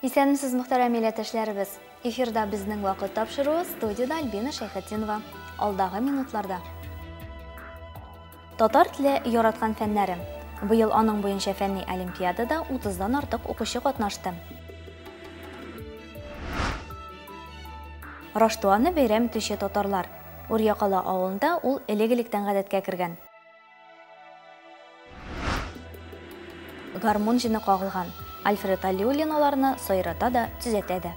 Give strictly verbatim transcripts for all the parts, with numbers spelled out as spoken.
Исәнмесез, мөхтәрәм милләттәшләребез. Эфирда безнең вакыт тапшыруы студияда Альбина Шәйхетдинова. Алдагы минутларда. Татар теле яраткан фәннәрем. Быел аның буенча фәнни олимпиадада утыздан артык укучы катнашты. Раштуаны бәйрәм итүче татарлар. Урьякала авылында ул элек-электән гадәткә кергән. Гармун җыны кагылган. Альфред Алиуллин аларны сайрата да, төзәтә дә.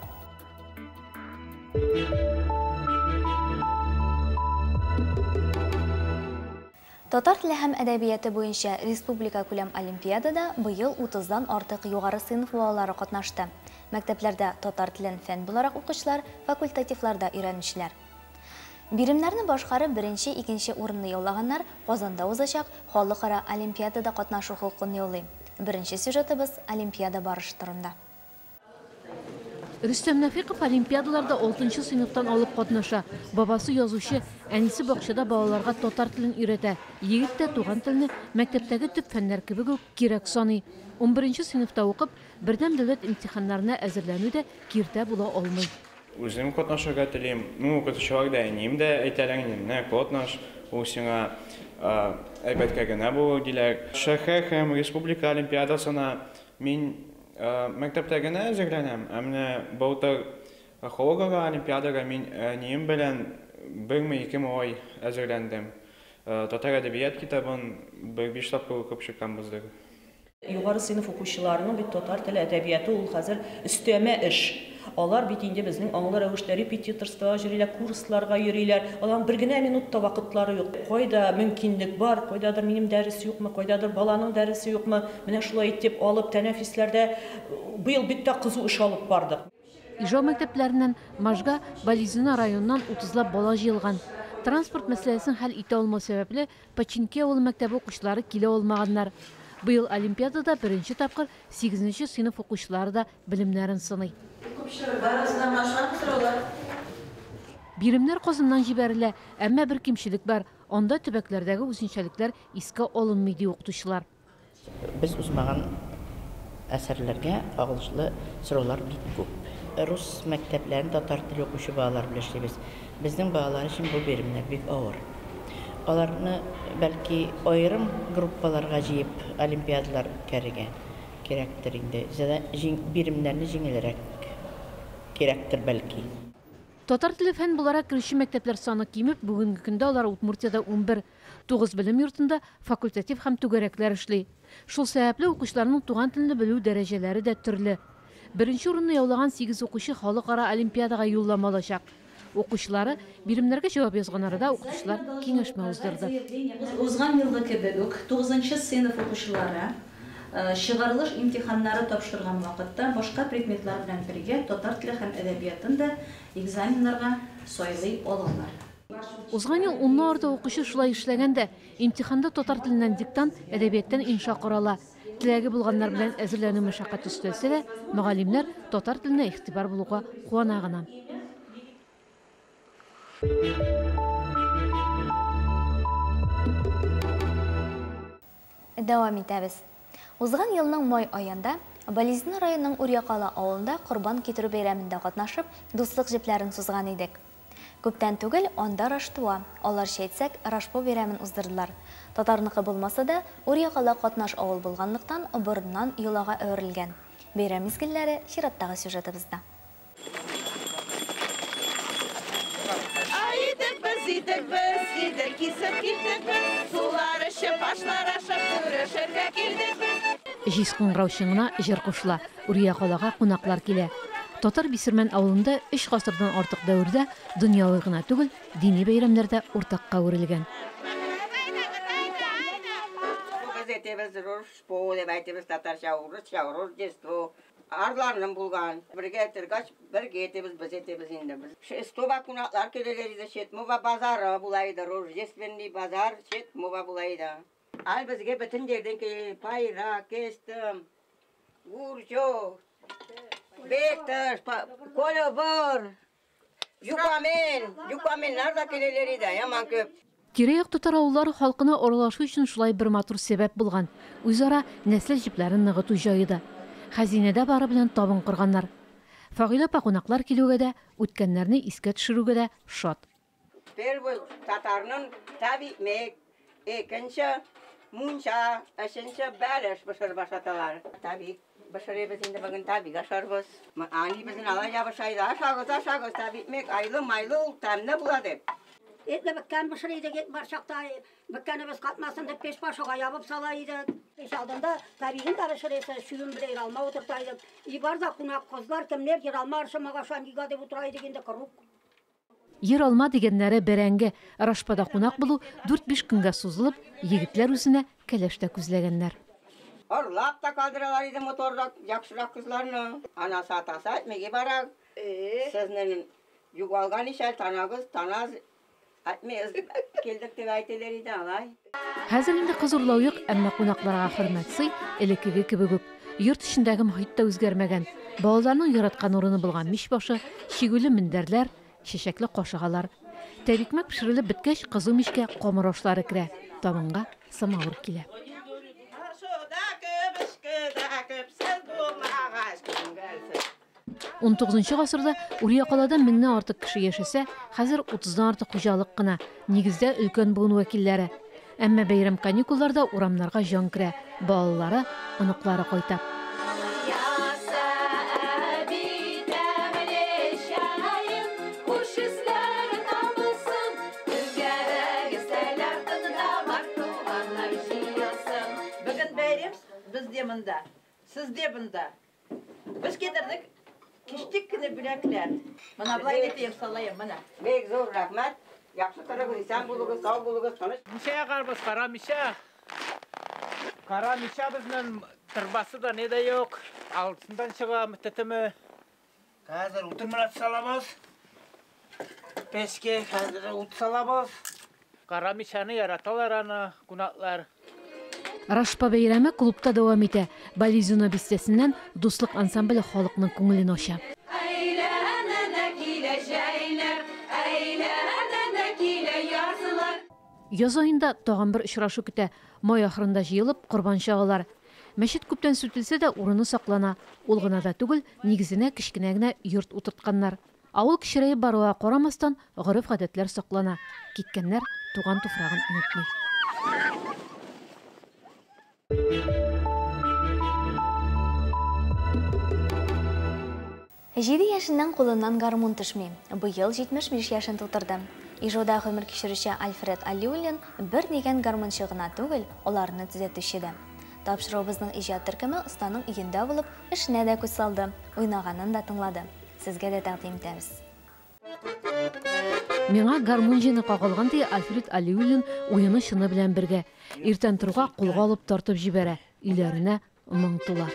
Татар теле һәм әдәбияты буенча республика күләм олимпиадада быел утыздан артык югары сыйныф балалары катнашты. Мәктәпләрдә татар телен фән буларак укучылар, факультативларда өйрәнүчеләр. Биремнәрне башкарып беренче, икенче урынны яулаганнар Казанда узачак халыкара олимпиадада катнашу хокукын яулый. Беренче сюжетыбыз олимпиада барышы турында. Рөстәм Нәфиқов олимпиадаларда алтынчы сыйныфтан алып катнаша. Бабасы язучы, әнисе бакчада балаларга татар телен өйрәтә. Егет тә туган телне мәктәптәге төп фәннәр кебек үк кирәк саный. унберенче сыйныфта укып, бердәм дәүләт имтиханнарына әзерләнүдә киртә була алмый. Үзем катнашырга телим. Ну, укытучыларда әнием дә әйтәләр, менә катнаш, ул сиңа әлбәттә генә булыр диләр. Шәһәр һәм республика олимпиадасына мин мәктәптә генә әзерләнәм. Ә менә былтыр халыкара олимпиадага мин әнием белән бер-ике ай әзерләндем. Татар әдәбият китабын бер-биш тапкыр укып чыкканбыздыр. Югары сыйныф укучыларының бит татар теле әдәбияты ул хәзер өстәмә эш. Алар бит инде безнең аңлы рәвештә репетиторство йөриләр, курсларга йөриләр. Алар бер генә минутта вакытлары юк. Кайда мөмкинлек бар, кайдадыр минем дәрес юкмы, кайдадыр баланың дәресе юкмы. Менә шулай итеп алып тәнәфисләрдә быел бит тә кызу эш алып бардык. Ижау мәктәпләреннән Можга, Болезина районыннан утызлап бала җыелган. Транспорт мәсьәләсен хәл итә алмау сәбәпле Починки авыл мәктәбе укучылары килә алмаганнар. Быел олимпиадада беренче тапкыр сигезенче сыйныф укучылары да белемнәрен сыный. Биремнәр Казаннан җибәрелә, әмма бер кимчелек бар. Анда төбәкләрдәге үзенчәлекләр искә алынмый ди укытучылар. Без узмаган әсәрләргә агылышлы сораулар бик күп. Рус мәктәпләрен татар теле укучы балалар белән эшлибез. Безнең балалар өчен бу биремнәр бик авыр. Аларны бәлки аерым группаларга җыеп олимпиадалар кәрегә кирәктер инде. Биремнәрне җиңелрәк кирәктер бәлки. Татар теле фән буларак кирүче мәктәпләр саны кимеп, бүгенге көндә алар Удмуртиядә унбер, тугыз белем йортында факультатив һәм түгәрәкләр эшли. Шул сәбәпле укучыларның туган телне белү дәрәҗәләре дә төрле. Беренче урынны яулаган сигез укучы халыкара олимпиадага юллама алачак. Укучылары биремнәргә җавап язган арада укытучылар киңәшмә уздырды. Узган елгы кебек үк тугызынчы сыйныф укучылары чыгарылыш имтиханнары тапшырган вакытта башка предметлар белән бергә татар теле һәм әдәбиятын да экзаменнарга сайлый алалар. Узган ел уннан артык укучы шулай эшләгәндә, имтиханда татар теленнән диктант, әдәбияттан инша карала. Теләге булганнар белән әзерләнү мәшәкать өстәлсә дә, мөгаллимнәр татар теленә игътибар булуга куана гына. Дәвам итәбез. Узган елның май аенда Болезина районының Урьякала авылында Корбан китерү бәйрәмендә катнашып, дуслык җепләрен сузган идек. Күптән түгел анда Раштуа, аларча әйтсәк, Рашпо бәйрәмен уздырдылар. Татарныкы булмаса да, Урьякала катнаш авыл булганлыктан борыннан юлага әверелгән. Бәйрәм мизгелләре чираттагы сюжетыбызда. Җиз кыңгырау шыңына җыр кушыла, Урьякалага кунаклар килә. Татар Бисермән авылында өч гасырдан артык дәвердә дөньяви гына түгел, дини бәйрәмнәрдә уртакка үрелгән. Арларның булган. Бергә тиргач, бергә әйтебез, без әйтебез инде. Стоба кунаклар киләләр иде, Шетмова базары була иде, Рождественный базар, Шетмова була иде. Ал безгә бөтен җирдән ки пайра, кестем, гурчо, бекташ, колобор, юкамен, юкаменнар да киләләр иде, яман күп. Тирә-як татар авыллары халкына аралашу өчен шулай бер матур сәбәп булган. Үзара нәсел җипләрен ныгыту җае да. хәзинәдә бары белән табын корганнар. Фагыйлә пакунаклар килүгә дә, үткәннәрне искә төшерүгә дә шат. Первый татарның таби мек, екенче мунча, өченче бәлеш башыр башаталар. Таби башырыбыз инде бүген таби гашарбыз. Ани безнең ала ябышайда ашагыз, ашагыз таби мек айлы майлы ул тәмле була дип. Etle bükkan bışırıydı git var şakta bükkanımız katmasın da peş başıga yapıp salaydı. Peş aldığında tabiin karışırıysa şuyun bir alma oturtaydık. İbarda kunak kızlar kimler yer alma arşamağa şu an gigade oturaydı ginde kırık. Yer alma дигәннәре бәрәңге Рашпада кунак булу дүрт-биш көнгә сузылып, егетләр үзенә кәләштә күзләгәннәр. Орлап та калдыралар иде моторда яхшырак кызларны. Анасы атасы әйтмәгә бара. Сезнең югалган ишәл танагыз, таназ әйтмәгез килдек дип әйтәләр иде алай. Хәзер инде кыз урлау юк, әмма кунакларга хөрмәт сый элеккеге кебек үк. Йорт эчендәге мөхит тә үзгәрмәгән. Балаларның яраткан урыны булган мич башы, шигүле мендәрләр, чәчәкле кашыгалар. Тәбикмәк пешерелеп беткәч, кызу мичкә камыр ашлары керә. Табынга самавыр килә. он тугызынчы гасырда Урьякалада меңнән артык кеше яшәсә, хәзер утыздан артык хуҗалык кына, нигездә өлкән буын вәкилләре. Әмма бәйрәм каникулларда урамнарга җан керә, балалары, оныклары кайта. Бүген бәйрәм бездә монда, сездә монда. Без китердек кичтик кенә бүләкләр. Менә булай дип салайым, менә. Бек зур рәхмәт. Яхшы торыгыз, исән булыгыз, сау булыгыз, тыныч. Мишә карбыз, кара мишә. Кара мишә безнең тырбасы да не дә юк. Алтындан чыга мөтәтеме. Хәзер утырмыла салабыз. Пешке хәзер ут салабыз. Кара мишәне яраталар аны кунаклар. Рашпа бәйрәме клубта дәвам итә. Бализуна бистәсеннән дуслык ансамбле халыкның күңелен ача. Яз айында тагын бер очрашу көтә. Май ахырында җыелып корбан чагалар. Мәчет күптән сүтелсә дә урыны саклана. Ул гына да түгел, нигезенә кичкенә генә йорт утыртканнар. Авыл кичерәеп баруга карамастан, гореф-гадәтләр саклана. Киткәннәр туган туфрагын онытмый. Җиде яшеннән кулыннан гармун төшми. Быел җитмеш биш яшен тутырды. Ижода гомер кичерүче Альфред Алиуллин бер дигән гармунчы гына түгел, аларны төзәтүче дә. Тапшыруыбызның иҗат төркеме останың өендә булып, эшенә дә күз салды, уйнаганын да тыңлады. Сезгә дә тәкъдим итәбез. Миңа гармун җыны кагылган ди Альфред Алиуллин уены шыны белән бергә. Иртән торга кулга алып тартып җибәрә. Өйләренә моңтыла.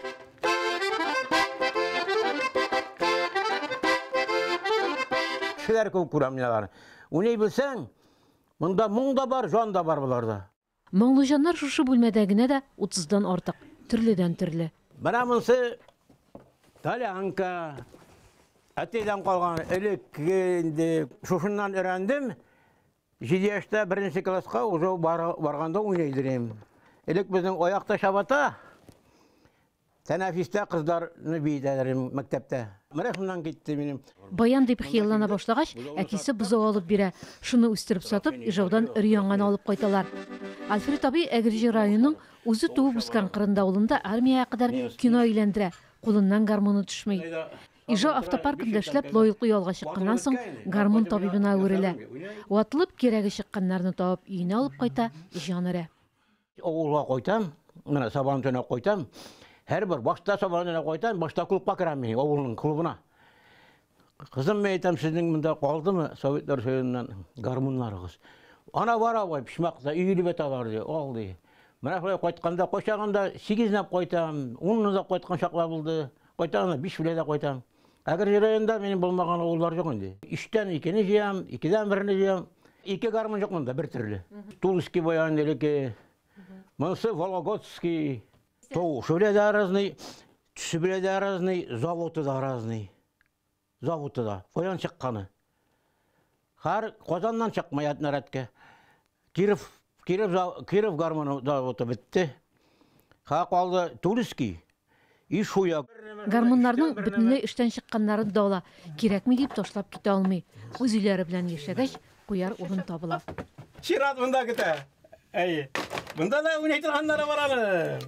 Кешеләр күп күрәм миналар. Уни белсәң, монда моң да бар, жан да бар буларда. Моңлы җаннар шушы бүлмәдә генә дә утыздан артык, төрледән төрле. Менә монсы талянка, әтидән калган элеккенде шушыннан өйрәндем. җиде яшьтә беренче класска уже барганда уйныйдым. Элек безнең аякта шабата, тәнәфистә кызларны бийдәләрем мәктәптә. Менә шуннан китте минем. Баян дип хыяллана башлагач, әкисе бозау алып бирә. Шуны үстереп сатып, Ижаудан өр-яңаны алып кайталар. Альфред абый Әгерҗе районының үзе туып үскән Кырында авылында армияга кадәр кино әйләндерә. Кулыннан гармуны төшмәй. Ижау автопаркында эшләп лаеклы ялга чыкканнан соң гармун табибына әверелә. Ватылып кирәге чыкканнарны табып өенә алып кайта, җанырә. Авылга кайтам, менә сабан төне кайтам. Һәрбер башта сабан төне кайтам, башта клубка керәм мин, авылның клубына. Кызым, мен әйтәм, сезнең монда калдымы Советлар Союзыннан гармуннарыгыз? Ана бара бай, пишмакта өйле бет алар ди, ал ди. Менә шулай кайтканда, кайчагында сигез нәп кайтам, он нәп кайткан чаклар булды. Кайтаганда биш белән кайтам. Әгәр районда минем булмаган авыллар юк инде. Иштән икене җыям, икедән берне җыям. Ике гармун юк монда бер төрле. Тулский баян элеке. Монсы Вологодский. То шулай да разный, төсүбеле да разный, заводы да разный. Заводы да. Баян чыкканы. Хар Казаннан чыкмай Атнаратка. Киров, Киров, Киров гармоны заводы битте. Ха калды Тулский. И шуя. Гармоннарның бөтенләй эштән чыкканнарын да ала. Кирәкми дип ташлап китә алмый. Үз өйләре белән яшәгәч, куяр урын табыла. Чират монда китә. Әйе. Монда да уйный торганнары бар аны.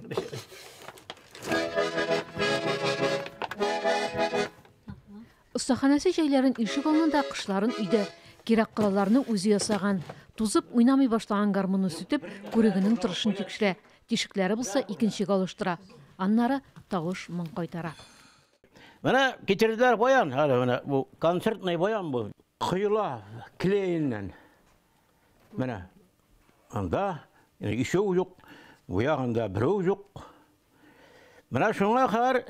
Остаханасы җәйләрен ишек алдында, кышларын өйдә. Кирәк кылаларны үзе ясаган. Тузып уйнамый башлаган гармонны сүтеп, күрегенең торышын тикшерә. Тишекләре булса икенчегә алыштыра. Аннары тавыш моң кайтара. Менә китерделәр баян, әле менә бу концертный баян бу. Кыйла клейннән. Менә анда ишеү юк, бу ягында берәү юк. Менә шуңа хәр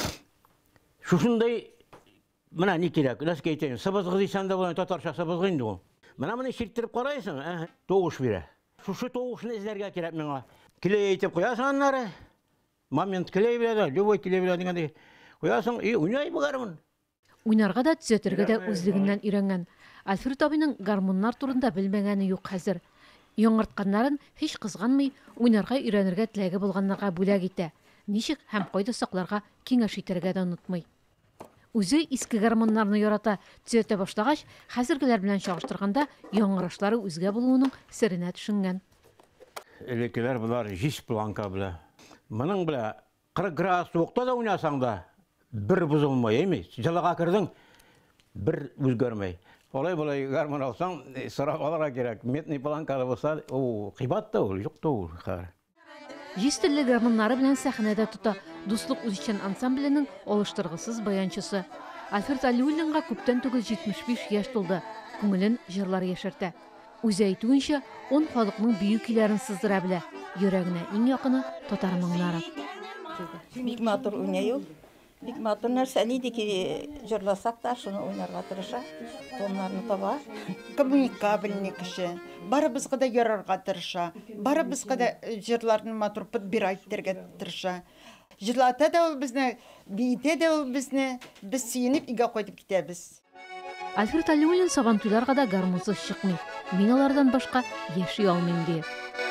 шушындай менә ни кирәк? Ләскә әйтәм, сыбызгы дисәң дә булай татарча сыбызгы инде бу. Менә моны ширттереп карайсың, ә, тавыш бирә. Шушы тавышны эзләргә кирәк миңа. Клей әйтеп куясың аннары. Момент клей белән, любой клей белән дигәндәй. Куясың, и уйнай бу гармон. Уйнарга да, төзәтергә дә үзлегеннән өйрәнгән. Альфред абыйның гармоннар турында белмәгәне юк хәзер. Яңартканнарын һич кызганмый, уйнарга өйрәнергә теләге булганнарга бүләк итә. Ничек һәм кайда сакларга киңәш итәргә дә онытмый. Үзе иске гармоннарны ярата, төзәтә башлагач, хәзергеләр белән чагыштырганда яңгырашлары үзгә булуының сиренә төшенгән. Элекеләр булар җиш планка белән. Моның белән кырык градус суыкта да уйнасаң да бер бузылмай эми. Җылыга кирдең, бер үзгәрмәй. Олай-болай гармон алсаң, сорап алырга кирәк. Метный планкада булса, о, кыйбат та ул, юк та ул. Җиз телле гармоннары белән сәхнәдә тота Дуслык үзешчән ансамбленең алыштыргысыз баянчысы. Альфред Алиуллинга күптән түгел җитмеш биш яшь тулды. Күңелен җырлар яшәртә. Үзе әйтүенчә, он халыкның бию көйләрен сыздыра белә. Йөрәгенә иң якыны татар моңнары. Бик матур уйный ул. Бик матур нәрсәне иде ки, җырласак та шуны уйнарга тырыша. Тоннарны таба. Коммуникабельный кеше. Барыбызга да ярарга тырыша. Барыбызга да җырларны матур подбирать итәргә тырыша. Җырлата да ул безне, бийтә дә ул безне, без сөенеп игә кайтып китәбез. Альфред Алиуллин сабантуйларга да гармонсыз чыкмый. Мин алардан башка яши алмыйм ди.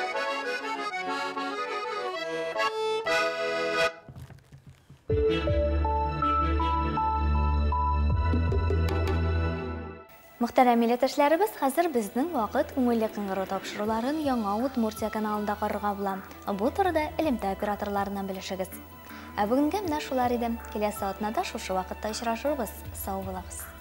Мөхтәрәм милләттәшләребез, хәзер безнең вакыт күңелле кыңгырау тапшыруларын Яңа Удмуртия каналында карарга була. Бу турыда элемтә операторларыннан белешегез. Ә бүгенгә менә шулар иде. Киләсе атнада шушы вакытта очрашырбыз. Сау булыгыз.